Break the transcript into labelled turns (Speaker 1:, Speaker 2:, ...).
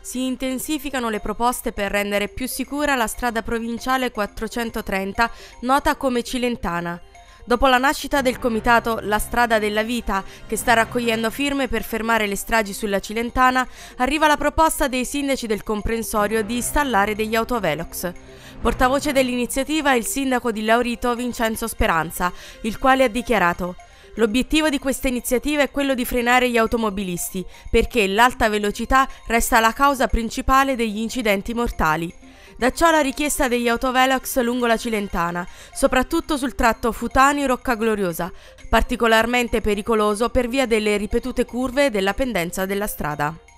Speaker 1: si intensificano le proposte per rendere più sicura la strada provinciale 430, nota come Cilentana. Dopo la nascita del comitato La Strada della Vita, che sta raccogliendo firme per fermare le stragi sulla Cilentana, arriva la proposta dei sindaci del comprensorio di installare degli autovelox. Portavoce dell'iniziativa è il sindaco di Laurito Vincenzo Speranza, il quale ha dichiarato: l'obiettivo di questa iniziativa è quello di frenare gli automobilisti, perché l'alta velocità resta la causa principale degli incidenti mortali. Da ciò la richiesta degli autovelox lungo la Cilentana, soprattutto sul tratto Futani-Rocca Gloriosa, particolarmente pericoloso per via delle ripetute curve e della pendenza della strada.